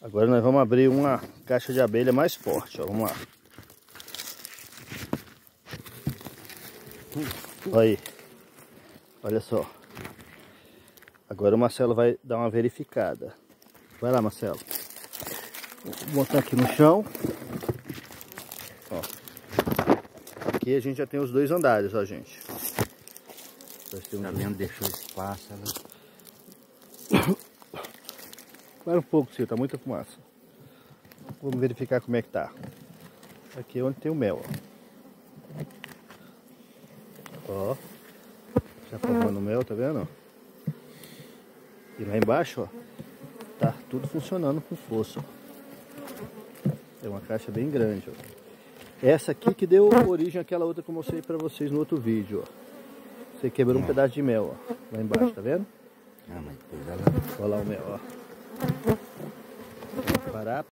Agora nós vamos abrir uma caixa de abelha mais forte, ó. Vamos lá. Olha aí. Olha só. Agora o Marcelo vai dar uma verificada. Vai lá, Marcelo. Vou botar aqui no chão. Ó. Aqui a gente já tem os 2 andares, ó, gente. Tá vendo? Deixou espaço, né? Para um pouco, Ciro, tá muita fumaça. Vamos verificar como é que tá. Aqui é onde tem o mel, ó. Ó. Já formando o mel, tá vendo? E lá embaixo, ó, tá tudo funcionando com força, ó. É uma caixa bem grande, ó. Essa aqui que deu origem àquela outra que eu mostrei pra vocês no outro vídeo, ó. Você quebrou um pedaço de mel, ó. Lá embaixo, tá vendo? Ah, mas depois ela... Olha lá o mel, ó. Parar.